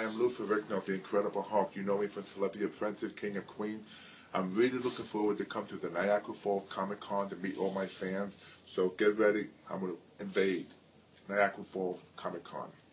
am Lou Ferrigno, the Incredible Hulk. You know me from Celebrity Apprentice, King of Queen. I'm really looking forward to come to the Niagara Falls Comic Con to meet all my fans. So get ready. I'm going to invade Niagara Falls Comic Con.